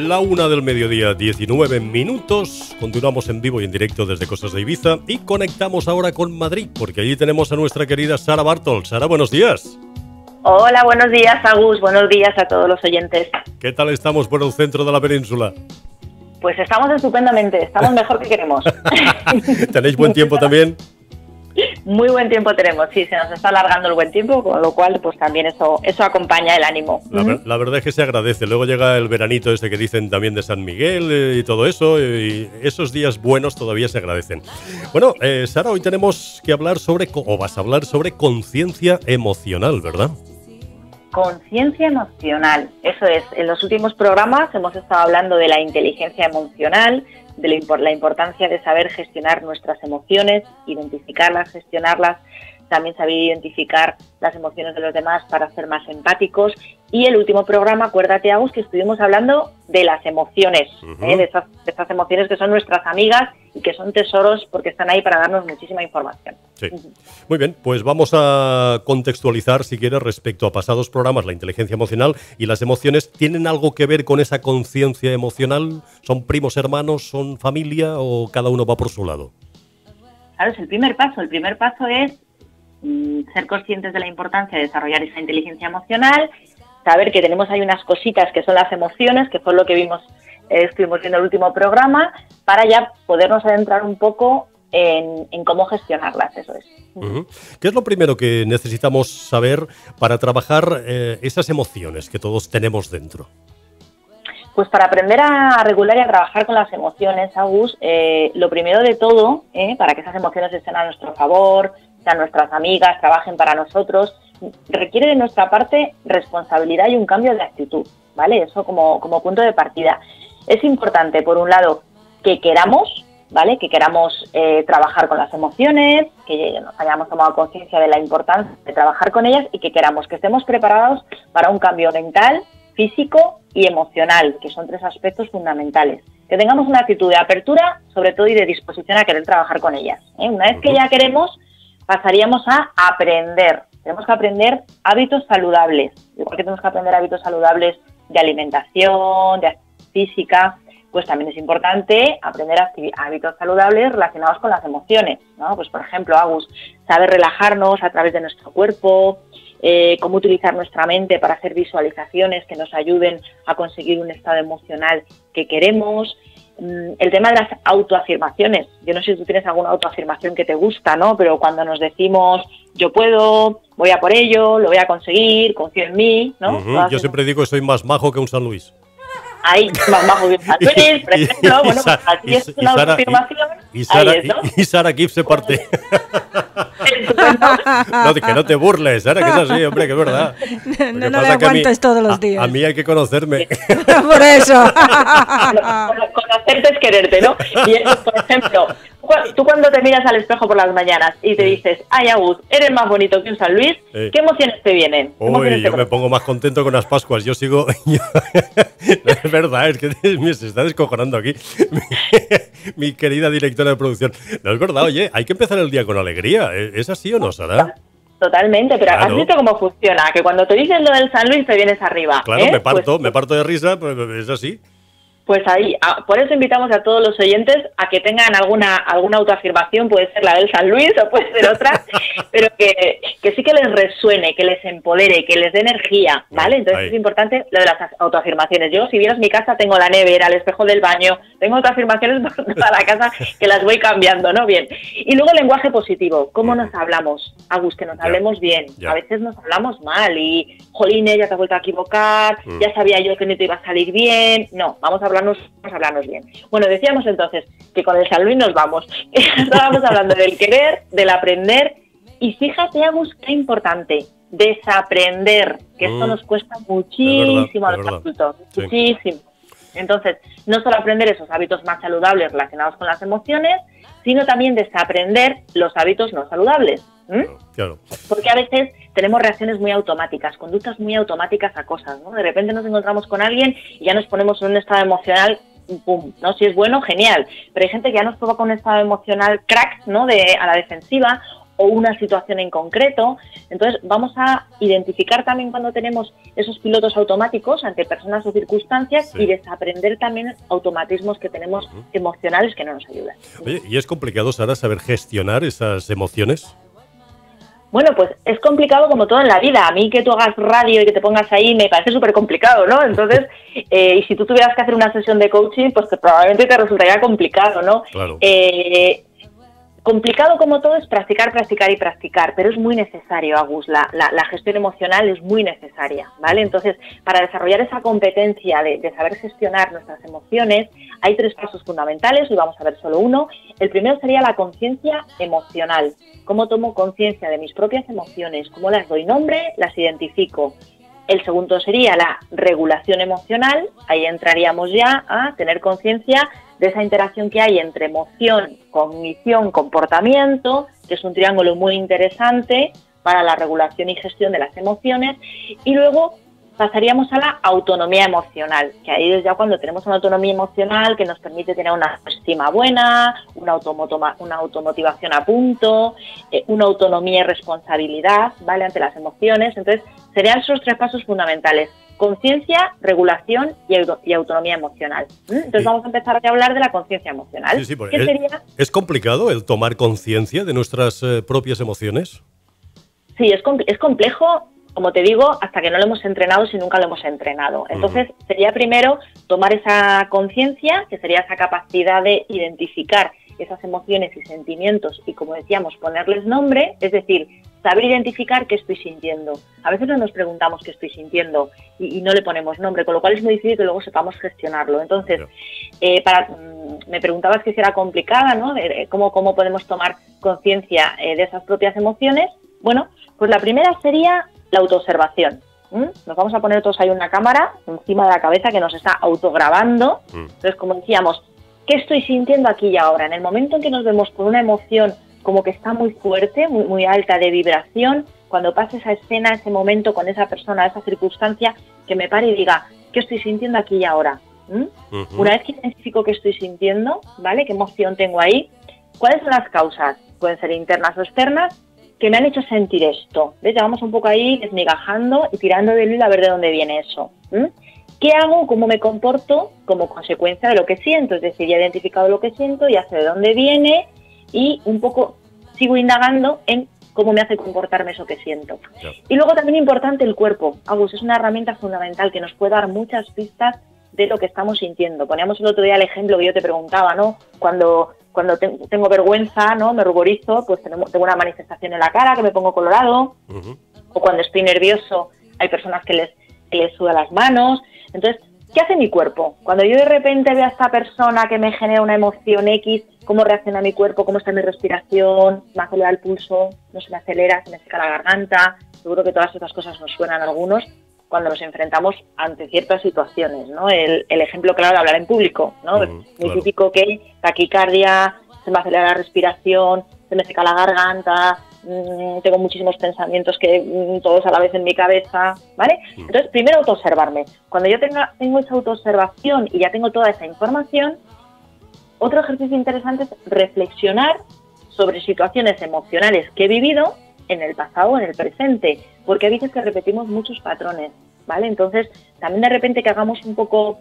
La 1 del mediodía, 19 minutos. Continuamos en vivo y en directo desde Costas de Ibiza y conectamos ahora con Madrid, porque allí tenemos a nuestra querida Sara Bartol. Sara, buenos días. Hola, buenos días, Agus. Buenos días a todos los oyentes. ¿Qué tal estamos por el centro de la península? Pues estamos estupendamente, estamos mejor que queremos. ¿Tenéis buen tiempo también? Muy buen tiempo tenemos, sí, se nos está alargando el buen tiempo, con lo cual pues también eso acompaña el ánimo. La verdad es que se agradece. Luego llega el veranito ese que dicen también de San Miguel y todo eso, y esos días buenos todavía se agradecen. Bueno, Sara, hoy tenemos que hablar vas a hablar sobre conciencia emocional, ¿verdad? Conciencia emocional, eso es. En los últimos programas hemos estado hablando de la inteligencia emocional, de la importancia de saber gestionar nuestras emociones, identificarlas, gestionarlas, también saber identificar las emociones de los demás para ser más empáticos. Y el último programa, acuérdate, Agus, que estuvimos hablando de las emociones, de esas emociones que son nuestras amigas y que son tesoros porque están ahí para darnos muchísima información. Sí. Muy bien, pues vamos a contextualizar, si quieres, respecto a pasados programas. La inteligencia emocional y las emociones, ¿tienen algo que ver con esa conciencia emocional? ¿Son primos hermanos, son familia o cada uno va por su lado? Claro, es el primer paso. El primer paso es ser conscientes de la importancia de desarrollar esa inteligencia emocional, saber que tenemos ahí unas cositas que son las emociones, que fue lo que estuvimos viendo en el último programa, para ya podernos adentrar un poco en cómo gestionarlas, eso es. ¿Qué es lo primero que necesitamos saber para trabajar esas emociones que todos tenemos dentro? Pues para aprender a regular y a trabajar con las emociones, Agus, lo primero de todo, para que esas emociones estén a nuestro favor, sean nuestras amigas, trabajen para nosotros, requiere de nuestra parte responsabilidad y un cambio de actitud, ¿vale? Eso como punto de partida. Es importante, por un lado, que queramos, ¿vale? Que queramos trabajar con las emociones, que nos hayamos tomado conciencia de la importancia de trabajar con ellas y que queramos, que estemos preparados para un cambio mental, físico y emocional, que son 3 aspectos fundamentales. Que tengamos una actitud de apertura, sobre todo, y de disposición a querer trabajar con ellas. Una vez que ya queremos, pasaríamos a aprender. Tenemos que aprender hábitos saludables. Igual que tenemos que aprender hábitos saludables de alimentación, de actividad física, pues también es importante aprender hábitos saludables relacionados con las emociones, ¿no? Pues por ejemplo, Agus, saber relajarnos a través de nuestro cuerpo, cómo utilizar nuestra mente para hacer visualizaciones que nos ayuden a conseguir un estado emocional que queremos. El tema de las autoafirmaciones. Yo no sé si tú tienes alguna autoafirmación que te gusta, ¿no? Pero cuando nos decimos, yo puedo, voy a por ello, lo voy a conseguir, confío en mí, ¿no? Yo siempre digo que soy más majo que un San Luis. Ahí, más bajo que un San Luis, por ejemplo. Bueno, pues así es una autoafirmación. Y Sara Kip se parte. No, que no te burles, Sara, que es así, hombre, que es verdad. No le aguantes todos los días. A mí hay que conocerme. Por eso. Conocerte es quererte, ¿no? Y eso, por ejemplo, tú cuando te miras al espejo por las mañanas y te dices, ay, Agus, eres más bonito que un San Luis, ¿qué emociones te vienen? Uy, yo me pongo más contento con las Pascuas. Yo sigo... Es verdad, es que se está descojonando aquí mi querida directora de producción. No, es verdad, oye, hay que empezar el día con alegría. ¿Es así o no, Sara? Totalmente, pero claro. ¿Has visto cómo funciona? Que cuando te dicen lo del San Luis te vienes arriba. Claro, me parto de risa, pues es así. Pues ahí, por eso invitamos a todos los oyentes a que tengan alguna autoafirmación, puede ser la del San Luis o puede ser otra, pero que sí que les resuene, que les empodere, que les dé energía, ¿vale? Entonces ahí es importante lo de las autoafirmaciones. Yo, si vieras mi casa, tengo la nevera, el espejo del baño, tengo autoafirmaciones por toda la casa que las voy cambiando, ¿no? Bien. Y luego el lenguaje positivo, ¿cómo nos hablamos? Agus, que nos hablemos bien. A veces nos hablamos mal y, jolines, ya te has vuelto a equivocar, ya sabía yo que no te iba a salir bien. No, vamos a hablarnos bien. Bueno, decíamos entonces que con el San Luis nos vamos. Estábamos hablando del querer, del aprender, y fíjate, Agus, qué importante, desaprender, que esto nos cuesta muchísimo a los adultos, muchísimo. Entonces, no solo aprender esos hábitos más saludables relacionados con las emociones, sino también desaprender los hábitos no saludables. Claro. Porque a veces tenemos reacciones muy automáticas, conductas muy automáticas a cosas, ¿no? De repente nos encontramos con alguien y ya nos ponemos en un estado emocional, pum, ¿no? Si es bueno, genial. Pero hay gente que ya nos provoca un estado emocional crack, ¿no? A la defensiva, o una situación en concreto. Entonces vamos a identificar también cuando tenemos esos pilotos automáticos ante personas o circunstancias y desaprender también automatismos que tenemos emocionales que no nos ayudan. Oye, ¿y es complicado, Sara, saber gestionar esas emociones? Bueno, pues es complicado como todo en la vida. A mí que tú hagas radio y que te pongas ahí me parece súper complicado, ¿no? Entonces, y si tú tuvieras que hacer una sesión de coaching, pues probablemente te resultaría complicado, ¿no? Claro. Complicado como todo es practicar, practicar y practicar, pero es muy necesario, Agus, la gestión emocional es muy necesaria, ¿vale? Entonces, para desarrollar esa competencia de saber gestionar nuestras emociones, hay 3 pasos fundamentales, hoy vamos a ver solo uno. El primero sería la conciencia emocional. ¿Cómo tomo conciencia de mis propias emociones? ¿Cómo las doy nombre? Las identifico. El segundo sería la regulación emocional, ahí entraríamos ya a tener conciencia de esa interacción que hay entre emoción, cognición, comportamiento, que es un triángulo muy interesante para la regulación y gestión de las emociones, y luego pasaríamos a la autonomía emocional, que ahí es ya cuando tenemos una autonomía emocional que nos permite tener una estima buena, una automotivación a punto, una autonomía y responsabilidad, ¿vale?, ante las emociones. Entonces, serían esos 3 pasos fundamentales: conciencia, regulación y autonomía emocional. Entonces vamos a empezar a hablar de la conciencia emocional. Sí, ¿qué sería? ¿Es complicado el tomar conciencia de nuestras propias emociones? Sí, es complejo, como te digo, hasta que no lo hemos entrenado, si nunca lo hemos entrenado. Entonces sería primero tomar esa conciencia, que sería esa capacidad de identificar esas emociones y sentimientos y, como decíamos, ponerles nombre, es decir, saber identificar qué estoy sintiendo. A veces no nos preguntamos qué estoy sintiendo y no le ponemos nombre, con lo cual es muy difícil que luego sepamos gestionarlo. Entonces, me preguntabas que si era complicada, ¿no?, cómo podemos tomar conciencia de esas propias emociones. Bueno, pues la primera sería la autoobservación. Nos vamos a poner todos ahí una cámara encima de la cabeza que nos está autograbando. Entonces, como decíamos, ¿qué estoy sintiendo aquí y ahora? En el momento en que nos vemos con una emoción como que está muy fuerte, muy alta de vibración, cuando pase esa escena, ese momento con esa persona, esa circunstancia, que me pare y diga, ¿qué estoy sintiendo aquí y ahora? Una vez que identifico qué estoy sintiendo, ¿vale?, qué emoción tengo ahí, ¿cuáles son las causas? Pueden ser internas o externas, que me han hecho sentir esto. ¿Ves? Ya vamos un poco ahí desmigajando y tirando del hilo a ver de dónde viene eso. ¿Qué hago? ¿Cómo me comporto como consecuencia de lo que siento? Es decir, ya he identificado lo que siento, ya sé de dónde viene y un poco sigo indagando en cómo me hace comportarme eso que siento. Y luego también importante el cuerpo. Agus, es una herramienta fundamental que nos puede dar muchas pistas de lo que estamos sintiendo. Poníamos el otro día el ejemplo que yo te preguntaba, ¿no? Cuando tengo vergüenza, ¿no?, me ruborizo, pues tengo una manifestación en la cara, que me pongo colorado, o cuando estoy nervioso hay personas que les suda las manos. Entonces, ¿qué hace mi cuerpo? Cuando yo de repente veo a esta persona que me genera una emoción X, ¿cómo reacciona mi cuerpo? ¿Cómo está mi respiración? ¿Me acelera el pulso? ¿No se me acelera? ¿Se me seca la garganta? Seguro que todas estas cosas nos suenan a algunos cuando nos enfrentamos ante ciertas situaciones, ¿no? El ejemplo claro de hablar en público, ¿no? Muy típico que taquicardia, se me acelera la respiración, se me seca la garganta, tengo muchísimos pensamientos que todos a la vez en mi cabeza, ¿vale? Entonces, primero autoobservarme. Cuando yo tengo esa autoobservación y ya tengo toda esa información, otro ejercicio interesante es reflexionar sobre situaciones emocionales que he vivido en el pasado o en el presente, porque hay veces que repetimos muchos patrones, ¿vale? Entonces, también de repente que hagamos un poco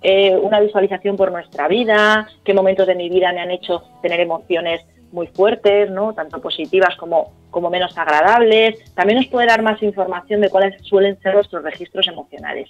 una visualización por nuestra vida, qué momentos de mi vida me han hecho tener emociones muy fuertes, ¿no?, tanto positivas como menos agradables. También nos puede dar más información de cuáles suelen ser nuestros registros emocionales.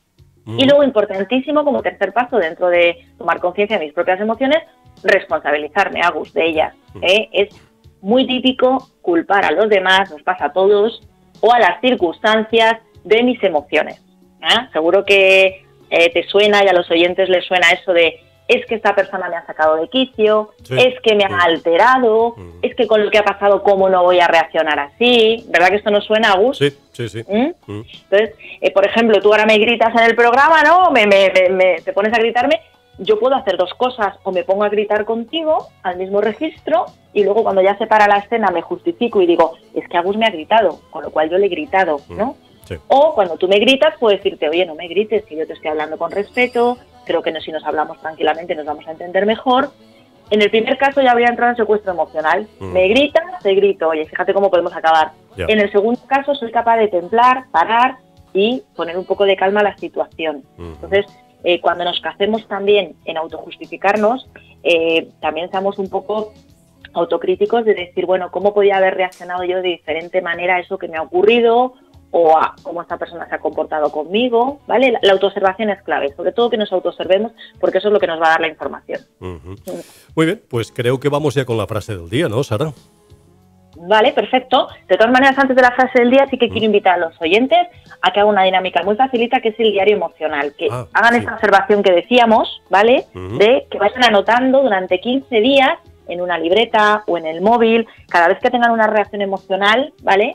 Y luego, importantísimo, como tercer paso, dentro de tomar conciencia de mis propias emociones, responsabilizarme, Agus, de ellas. Es muy típico culpar a los demás, nos pasa a todos, o a las circunstancias de mis emociones. Seguro que te suena y a los oyentes les suena eso de es que esta persona me ha sacado de quicio, es que me ha alterado, es que con lo que ha pasado, ¿cómo no voy a reaccionar así? ¿Verdad que esto no suena, Agus? Sí. Entonces, por ejemplo, tú ahora me gritas en el programa, ¿no? Te pones a gritarme. Yo puedo hacer 2 cosas, o me pongo a gritar contigo al mismo registro y luego cuando ya se para la escena me justifico y digo, es que Agus me ha gritado, con lo cual yo le he gritado, ¿no? O cuando tú me gritas puedo decirte, oye, no me grites, que yo te estoy hablando con respeto, creo que si nos hablamos tranquilamente nos vamos a entender mejor. En el primer caso ya habría entrado en secuestro emocional. Me gritas, te grito. Oye, fíjate cómo podemos acabar. Ya. En el segundo caso soy capaz de templar, parar y poner un poco de calma a la situación. Entonces, cuando nos casemos también en autojustificarnos, también seamos un poco autocríticos de decir, bueno, ¿cómo podía haber reaccionado yo de diferente manera a eso que me ha ocurrido o a cómo esta persona se ha comportado conmigo? ¿Vale? La autoobservación es clave, sobre todo que nos autoobservemos, porque eso es lo que nos va a dar la información. Muy bien, pues creo que vamos ya con la frase del día, ¿no, Sara? Vale, perfecto. De todas maneras, antes de la frase del día, sí que quiero invitar a los oyentes a que hagan una dinámica muy facilita, que es el diario emocional. Que hagan esta observación que decíamos, ¿vale? De que vayan anotando durante 15 días en una libreta o en el móvil, cada vez que tengan una reacción emocional, ¿vale?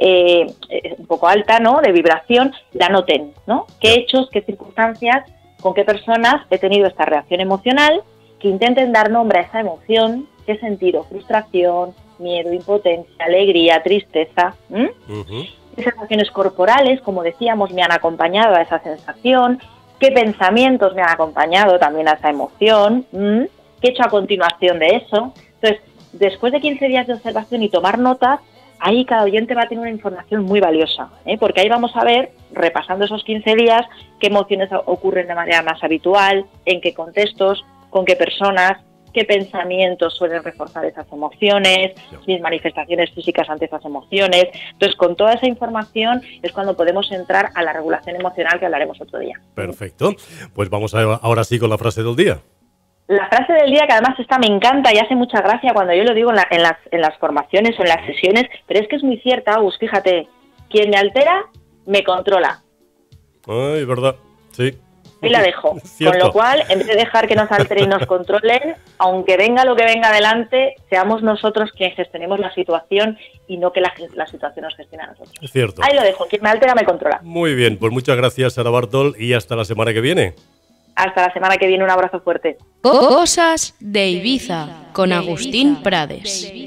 Un poco alta, ¿no? De vibración, la anoten, ¿no? ¿Qué hechos, qué circunstancias, con qué personas he tenido esta reacción emocional? Que intenten dar nombre a esa emoción, qué sentido, frustración, miedo, impotencia, alegría, tristeza. ¿Qué sensaciones corporales, como decíamos, me han acompañado a esa sensación? ¿Qué pensamientos me han acompañado también a esa emoción? ¿Qué he hecho a continuación de eso? Entonces, después de 15 días de observación y tomar notas, ahí cada oyente va a tener una información muy valiosa, porque ahí vamos a ver, repasando esos 15 días, qué emociones ocurren de manera más habitual, en qué contextos, con qué personas, qué pensamientos suelen reforzar esas emociones, mis manifestaciones físicas ante esas emociones. Entonces, con toda esa información es cuando podemos entrar a la regulación emocional, que hablaremos otro día. Perfecto. Pues vamos ahora sí con la frase del día. La frase del día, que además esta me encanta y hace mucha gracia cuando yo lo digo en las formaciones o en las sesiones, pero es que es muy cierta, Agus, fíjate, quien me altera, me controla. Ay, verdad, sí. Ahí la dejo. Con lo cual, en vez de dejar que nos alteren y nos controlen, aunque venga lo que venga adelante, seamos nosotros quienes gestionemos la situación y no que la situación nos gestione a nosotros. Es cierto. Ahí lo dejo. Quien me altera me controla. Muy bien, pues muchas gracias, Sara Bartol, y hasta la semana que viene. Hasta la semana que viene, un abrazo fuerte. Cosas de Ibiza con Agustín Prades.